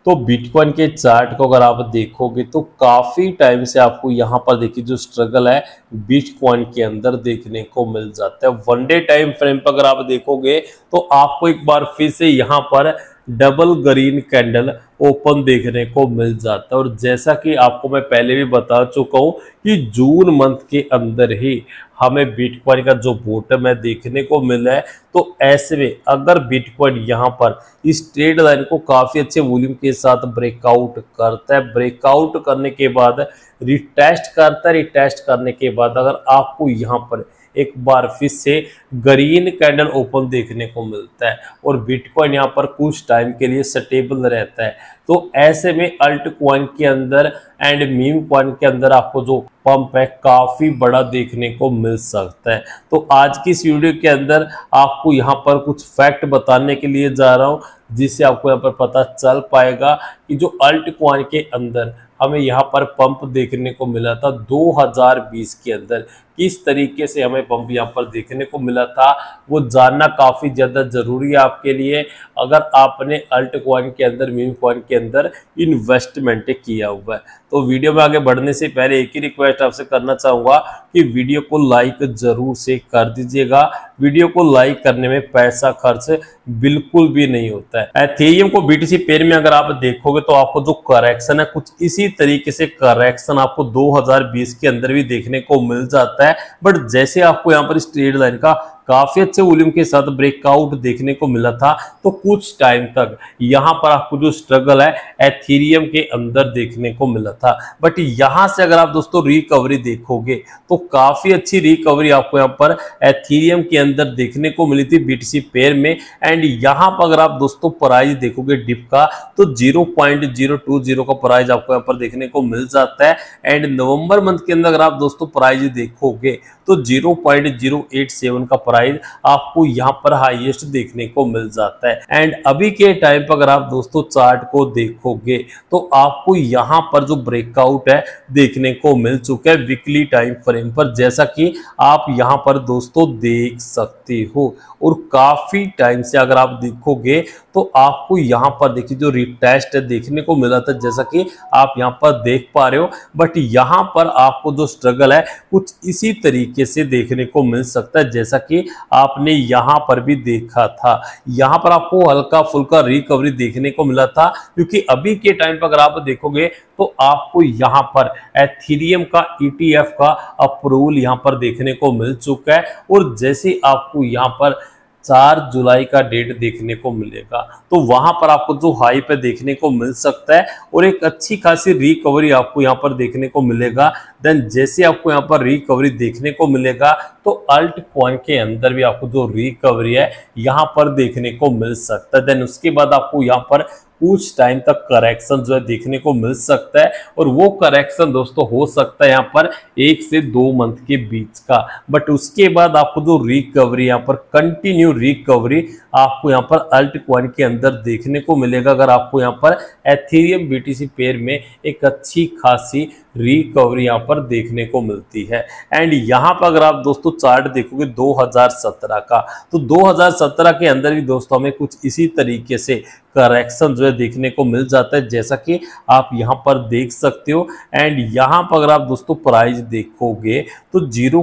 तो बिटकॉइन के चार्ट को अगर आप देखोगे तो काफी टाइम से आपको यहाँ पर देखिए जो स्ट्रगल है बिटकॉइन के अंदर देखने को मिल जाता है। वन डे टाइम फ्रेम पर अगर आप देखोगे तो आपको एक बार फिर से यहाँ पर डबल ग्रीन कैंडल ओपन देखने को मिल जाता है। और जैसा कि आपको मैं पहले भी बता चुका हूं कि जून मंथ के अंदर ही हमें बिटकॉइन का जो बॉटम है देखने को मिला है। तो ऐसे में अगर बिटकॉइन यहाँ पर इस ट्रेड लाइन को काफी अच्छे वॉल्यूम के साथ ब्रेकआउट करता है, ब्रेकआउट करने के बाद रिटेस्ट करता है, रिटेस्ट करने के बाद अगर आपको यहाँ पर एक बार फिर से ग्रीन कैंडल ओपन देखने को मिलता है और बिटकॉइन यहाँ पर कुछ टाइम के लिए स्टेबल रहता है, तो ऐसे में अल्ट कॉइन के अंदर एंड मीम कॉइन के अंदर आपको जो पंप है काफी बड़ा देखने को मिल सकता है। तो आज की इस वीडियो के अंदर आपको यहाँ पर कुछ फैक्ट बताने के लिए जा रहा हूँ जिससे आपको यहाँ पर पता चल पाएगा कि जो अल्ट कॉइन के अंदर हमें यहाँ पर पंप देखने को मिला था 2020 के अंदर, किस तरीके से हमें पंप यहाँ पर देखने को मिला था वो जानना काफ़ी ज़्यादा ज़रूरी है आपके लिए अगर आपने अल्ट कॉइन के अंदर मीम कॉइन के अंदर इन्वेस्टमेंट किया हुआ है। तो वीडियो में आगे बढ़ने से पहले एक ही रिक्वेस्ट आपसे करना चाहूँगा कि वीडियो को लाइक ज़रूर से कर दीजिएगा। वीडियो को लाइक करने में पैसा खर्च बिल्कुल भी नहीं होता है। एथेरियम को बीटीसी पेयर में अगर आप देखोगे तो आपको जो करेक्शन है कुछ इसी तरीके से करेक्शन आपको 2020 के अंदर भी देखने को मिल जाता है। बट जैसे आपको यहाँ पर इस ट्रेड लाइन का काफी अच्छे वॉल्यूम के साथ ब्रेकआउट देखने को मिला था तो कुछ टाइम तक यहाँ पर आपको जो स्ट्रगल है एथेरियम के अंदर देखने को मिला था। बट यहाँ से अगर आप दोस्तों रिकवरी देखोगे तो काफी अच्छी रिकवरी आपको यहाँ पर एथेरियम के अंदर देखने को मिली थी बीटीसी पेयर में। एंड यहाँ पर अगर आप दोस्तों प्राइस देखोगे डिप का तो 0.020 का प्राइस आपको यहाँ पर देखने को मिल जाता है। एंड नवंबर मंथ के अंदर अगर आप दोस्तों प्राइस देखोगे तो 0.087 का प्राइस आपको यहाँ पर हाईएस्ट देखने को मिल जाता है। एंड अभी के टाइम पर अगर आप दोस्तों चार्ट को देखोगे तो आपको यहाँ पर जो ब्रेकआउट है देखने को मिल चुका है वीकली टाइम फ्रेम पर, जैसा कि आप यहाँ पर दोस्तों देख सकते हो। और काफी टाइम से अगर आप देखोगे तो आपको यहाँ पर देखिए जो रिटेस्ट है देखने को मिला था, जैसा कि आप यहाँ पर देख पा रहे हो। बट यहाँ पर आपको जो स्ट्रगल है कुछ इसी तरीके से देखने को मिल सकता है जैसा कि आपने यहाँ पर भी देखा था। यहाँ पर आपको हल्का फुल्का रिकवरी देखने को मिला था क्योंकि अभी के टाइम पर अगर आप देखोगे तो आपको यहाँ पर एथेरियम का ETF का अप्रूवल यहाँ पर देखने को मिल चुका है। और जैसे आपको यहाँ पर 4 जुलाई का डेट देखने को मिलेगा तो वहां पर आपको जो हाई पे देखने को मिल सकता है और एक अच्छी खासी रिकवरी आपको यहाँ पर देखने को मिलेगा। देन जैसे आपको यहाँ पर रिकवरी देखने को मिलेगा तो अल्ट कॉइन के अंदर भी आपको जो रिकवरी है यहाँ पर देखने को मिल सकता है। देन उसके बाद आपको यहाँ पर कुछ टाइम तक करेक्शन जो है देखने को मिल सकता है और वो करेक्शन दोस्तों हो सकता है यहाँ पर 1 से 2 मंथ के बीच का। बट उसके बाद आपको जो रिकवरी यहाँ पर कंटिन्यू रिकवरी आपको यहाँ पर अल्ट कॉइन के अंदर देखने को मिलेगा अगर आपको यहाँ पर एथेरियम बीटीसी पेयर में एक अच्छी खासी रिकवरी यहाँ पर देखने को मिलती है। एंड यहाँ पर अगर आप दोस्तों चार्ट देखोगे 2017 का तो 2017 के अंदर भी दोस्तों हमें कुछ इसी तरीके से करेक्शन जो है देखने को मिल जाता है जैसा कि आप यहाँ पर देख सकते हो। एंड यहाँ पर अगर आप दोस्तों प्राइस देखोगे तो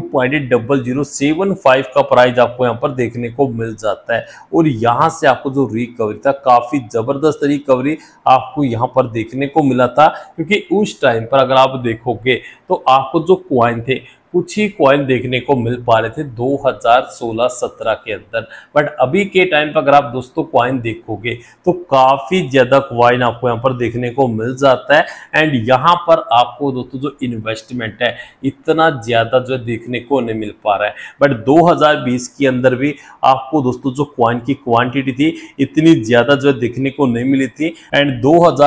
0.0075 का प्राइस आपको यहाँ पर देखने को मिल जाता है। और यहाँ से आपको जो रिकवरी था काफी जबरदस्त रिकवरी आपको यहाँ पर देखने को मिला था क्योंकि उस टाइम पर अगर आप देखोगे तो आपको जो कॉइन थे कुछ ही कॉइन देखने को मिल पा रहे थे 2016-17 के अंदर। बट अभी के टाइम पर अगर आप दोस्तों कॉइन देखोगे तो काफी ज्यादा कॉइन आपको यहाँ पर देखने को मिल जाता है। एंड यहाँ पर आपको दोस्तों जो इन्वेस्टमेंट है इतना ज्यादा जो देखने को नहीं मिल पा रहा है। बट 2020 के अंदर भी आपको दोस्तों जो कॉइन की क्वांटिटी थी इतनी ज्यादा जो देखने को नहीं मिली थी। एंड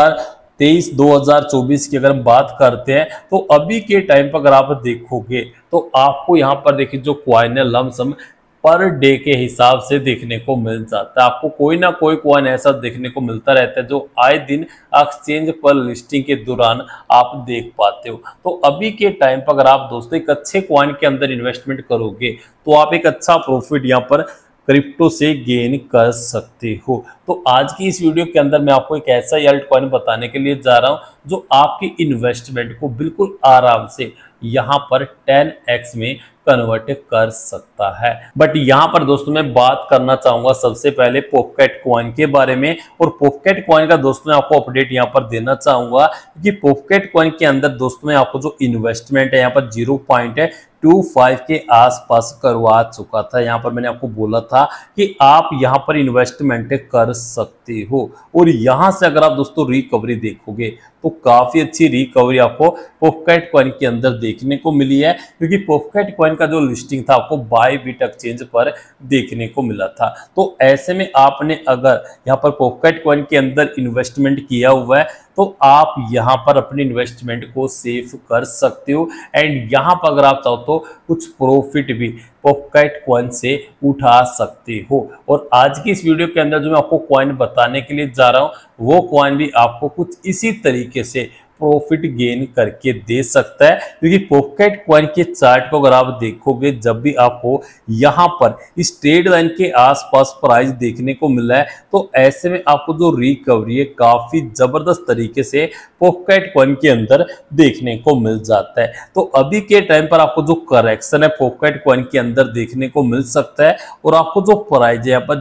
2023-2024 की अगर हम बात करते हैं तो अभी के टाइम पर अगर आप देखोगे तो आपको यहाँ पर देखिए जो कॉइन है लमसम पर डे के हिसाब से देखने को मिल जाता है। आपको कोई ना कोई कॉइन ऐसा देखने को मिलता रहता है जो आए दिन एक्सचेंज पर लिस्टिंग के दौरान आप देख पाते हो। तो अभी के टाइम पर अगर आप दोस्तों एक अच्छे कॉइन के अंदर इन्वेस्टमेंट करोगे तो आप एक अच्छा प्रॉफिट यहाँ पर क्रिप्टो से गेन कर सकते हो। तो आज की इस वीडियो के अंदर मैं आपको एक ऐसा अल्ट कॉइन बताने के लिए जा रहा हूं जो आपकी इन्वेस्टमेंट को बिल्कुल आराम से यहां पर 10x में कन्वर्ट कर सकता है। बट यहां पर दोस्तों मैं बात करना चाहूंगा सबसे पहले पॉपकैट कॉइन के बारे में। और पॉपकैट कॉइन का दोस्तों मैं आपको अपडेट यहां पर देना चाहूंगा कि पॉपकैट कॉइन के अंदर दोस्तों मैं आपको जो इन्वेस्टमेंट है यहां पर 0.25 के आसपास करवा चुका था। यहां पर मैंने आपको बोला था कि आप यहां पर इन्वेस्टमेंट कर सकते हो। और यहां से अगर आप दोस्तों रिकवरी देखोगे तो काफी अच्छी रिकवरी आपको पॉपकैट कॉइन के अंदर देखने को मिली है, क्योंकि पॉपकैट कॉइन का जो लिस्टिंग था आपको बायबिट एक्सचेंज पर देखने को मिला था। तो ऐसे में आपने अगर यहाँ पर पॉपकैट कॉइन के अंदर इन्वेस्टमेंट किया हुआ है तो आप यहाँ पर अपने इन्वेस्टमेंट को सेव कर सकते हो। एंड यहाँ पर अगर आप चाहो तो कुछ प्रॉफिट भी पॉपकैट कॉइन से उठा सकते हो। और आज की इस वीडियो के अंदर जो मैं आपको कॉइन बताने के लिए जा रहा हूँ वो कॉइन भी आपको कुछ इसी तरीके से प्रॉफिट गेन करके दे सकता है, क्योंकि पॉपकैट कॉइन के चार्ट को अगर आप देखोगे जब भी आपको यहां पर इस ट्रेड लाइन के आसपास प्राइस देखने को मिला है तो ऐसे में आपको जो रिकवरी है काफी जबरदस्त तरीके से पॉपकैट कॉइन के अंदर देखने को मिल जाता है। तो अभी के टाइम पर आपको जो करेक्शन है पॉपकैट कॉइन के अंदर देखने को मिल सकता है और आपको जो प्राइस है यहाँ पर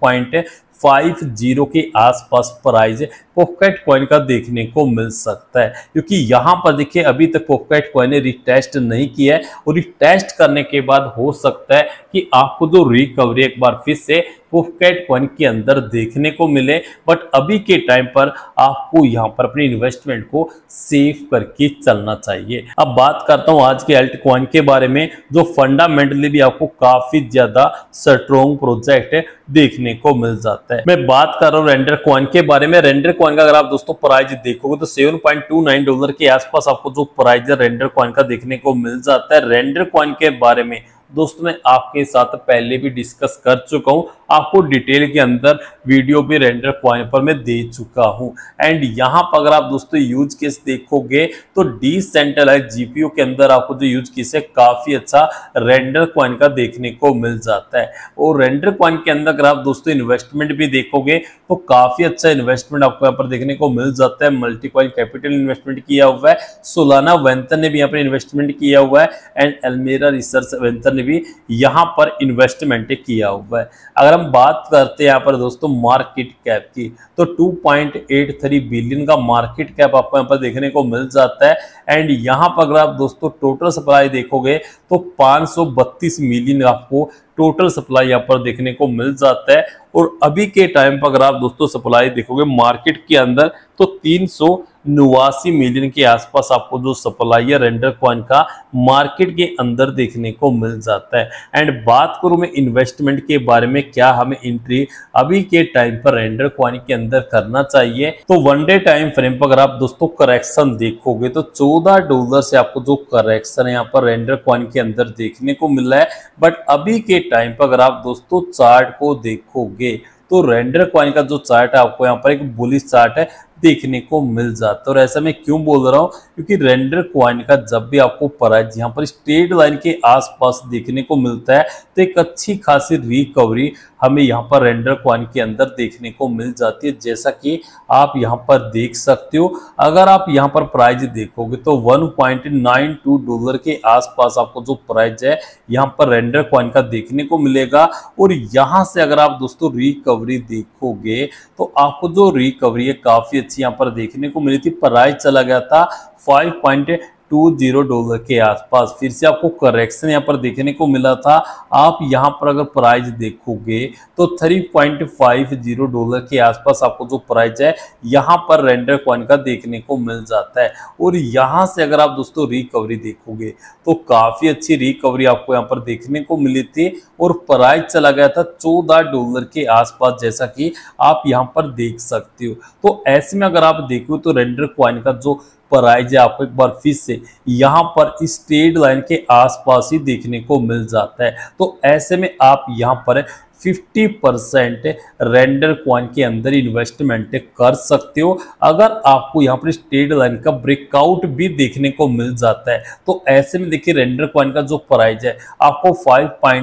0.50 के आसपास प्राइस पॉपकैट कॉइन का देखने को मिल सकता है, क्योंकि यहां पर देखिए अभी तक पॉपकैट कॉइन ने रिटेस्ट नहीं किया है और रिटेस्ट करने के बाद हो सकता है कि आपको जो रिकवरी एक बार फिर से पॉपकैट कॉइन के अंदर देखने को मिले। बट अभी के टाइम पर आपको यहां पर अपने इन्वेस्टमेंट को सेव करके चलना चाहिए। अब बात करता हूं आज के अल्ट कॉइन के बारे में जो फंडामेंटली भी आपको काफी ज्यादा स्ट्रॉन्ग प्रोजेक्ट देखने को मिल जाता है। मैं बात कर रहा हूं रेंडर कॉइन के बारे में। रेंडर कॉइन का अगर आप दोस्तों प्राइस देखोगे तो $7.29 के आसपास आपको जो प्राइस है रेंडर कॉइन का देखने को मिल जाता है। रेंडर कॉइन के बारे में दोस्तों मैं आपके साथ पहले भी डिस्कस कर चुका हूं, आपको डिटेल के अंदर वीडियो भी रेंडर कॉइन पर मैं दे चुका हूं। एंड यहां पर अगर आप दोस्तों यूज केस देखोगे तो डिसेंट्रलाइज्ड जीपीयू के अंदर आपको जो यूज केस है काफी अच्छा रेंडर कॉइन का देखने को मिल जाता है। और रेंडर कॉइन के अंदर अगर आप दोस्तों इन्वेस्टमेंट भी देखोगे तो काफी अच्छा इन्वेस्टमेंट आपको यहाँ पर देखने को मिल जाता है। मल्टी कॉइन कैपिटल इन्वेस्टमेंट किया हुआ है, सोलाना वेंचर ने भी यहाँ पर इन्वेस्टमेंट किया हुआ है एंड एल्मेरा रिसर्च वेंचर ने भी यहाँ पर इन्वेस्टमेंट किया हुआ है। अगर हम बात करते हैं यहाँ पर दोस्तों मार्केट कैप की तो 2.83 बिलियन का मार्केट कैप आपको यहाँ पर देखने को मिल जाता है। एंड यहाँ पर अगर आप दोस्तों टोटल सप्लाई देखोगे तो 532 मिलियन आपको टोटल सप्लाई यहाँ पर देखने को मिल जाता है। और अभी के टाइम पर अगर आप दोस्तों सप्लाई देखोगे मार्केट के अंदर तो 389 मिलियन के आसपास आपको जो सप्लाई है रेंडर कॉइन का मार्केट के अंदर देखने को मिल जाता है। एंड बात करूं मैं इन्वेस्टमेंट के बारे में, क्या हमें एंट्री अभी के टाइम पर रेंडर कॉइन के अंदर करना चाहिए, तो वन डे टाइम फ्रेम पर अगर आप दोस्तों करेक्शन देखोगे तो $14 से आपको जो करेक्शन है यहाँ पर रेंडर कॉइन के अंदर देखने को मिला है। बट अभी के टाइम पर अगर आप दोस्तों चार्ट को देखोगे तो रेंडर कॉइन का जो चार्ट है आपको यहाँ पर एक बुलिश चार्ट है देखने को मिल जाता है। और ऐसा मैं क्यों बोल रहा हूँ, क्योंकि रेंडर कॉइन का जब भी आपको प्राइस यहाँ पर स्ट्रेट लाइन के आसपास देखने को मिलता है तो एक अच्छी खासी रिकवरी हमें यहाँ पर रेंडर कॉइन के अंदर देखने को मिल जाती है, जैसा कि आप यहाँ पर देख सकते हो। अगर आप यहाँ पर प्राइस देखोगे तो $1.92 के आसपास आपको जो प्राइस है यहाँ पर रेंडर कॉइन का देखने को मिलेगा। और यहाँ से अगर आप दोस्तों रिकवरी देखोगे तो आपको जो रिकवरी है काफी अच्छी यहाँ पर देखने को मिली थी। प्राइस चला गया था $5.20 के आसपास, फिर से आपको करेक्शन यहाँ पर देखने को मिला था। आप यहाँ पर अगर प्राइस देखोगे तो $3.50 के आसपास आपको जो प्राइस है यहाँ पर रेंडर कॉइन का देखने को मिल जाता है। और यहाँ से अगर आप दोस्तों रिकवरी देखोगे तो काफी अच्छी रिकवरी आपको यहाँ पर देखने को मिली थी और प्राइस चला गया था $14 के आसपास, जैसा कि आप यहाँ पर देख सकते हो। तो ऐसे में अगर आप देखो तो रेंडर कॉइन का जो प्राइस है आपको एक बार फिर से यहाँ पर इस ट्रेड लाइन के आसपास ही देखने को मिल जाता है। तो ऐसे में आप यहाँ पर 50% रेंडर कॉइन के अंदर इन्वेस्टमेंट कर सकते हो। अगर आपको यहाँ पर ट्रेड लाइन का ब्रेकआउट भी देखने को मिल जाता है तो ऐसे में देखिए रेंडर कॉइन का जो प्राइस है आपको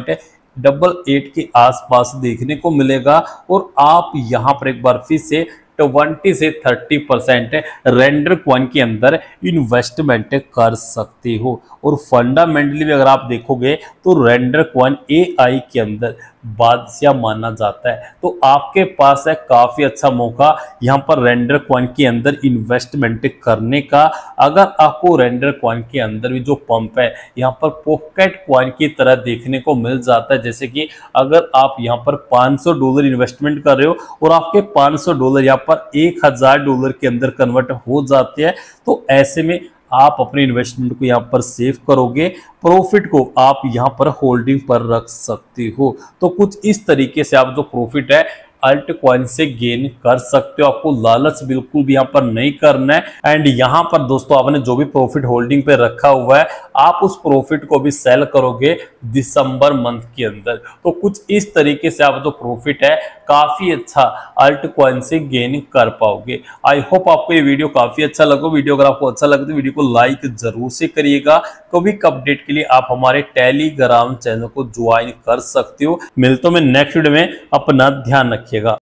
88 के आसपास देखने को मिलेगा और आप यहां पर एक बार फिर से 20 से 30% रेंडर कॉइन के अंदर इन्वेस्टमेंट कर सकते हो। और फंडामेंटली भी अगर आप देखोगे तो रेंडर कॉइन एआई के अंदर बादशाह माना जाता है। तो आपके पास है काफी अच्छा मौका यहाँ पर रेंडर कॉइन के अंदर इन्वेस्टमेंट करने का। अगर आपको रेंडर कॉइन के अंदर भी जो पंप है यहाँ पर पॉकेट कॉइन की तरह देखने को मिल जाता है, जैसे कि अगर आप यहाँ पर $500 इन्वेस्टमेंट कर रहे हो और आपके $500 यहाँ पर $1000 के अंदर कन्वर्ट हो जाते हैं, तो ऐसे में आप अपने इन्वेस्टमेंट को यहाँ पर सेव करोगे, प्रॉफिट को आप यहाँ पर होल्डिंग पर रख सकते हो। तो कुछ इस तरीके से आप जो प्रॉफिट है अल्ट कॉइन से गेन कर सकते हो। आपको लालच बिल्कुल भी यहाँ पर नहीं करना है। एंड यहाँ पर दोस्तों आपने जो भी प्रॉफिट होल्डिंग पे रखा हुआ है, आप उस प्रॉफिट को भी सेल करोगे दिसंबर मंथ के अंदर। तो कुछ इस तरीके से आप जो प्रॉफिट है काफी अच्छा अल्ट कॉइन से गेन कर पाओगे। आई होप आपको ये वीडियो काफी अच्छा लगा। वीडियो अगर आपको अच्छा लगे तो वीडियो को लाइक जरूर से करिएगा। क्विक अपडेट के लिए आप हमारे टेलीग्राम चैनल को ज्वाइन कर सकते हो। मिलता हूं मैं नेक्स्ट वीडियो में, अपना ध्यान रखिएगा।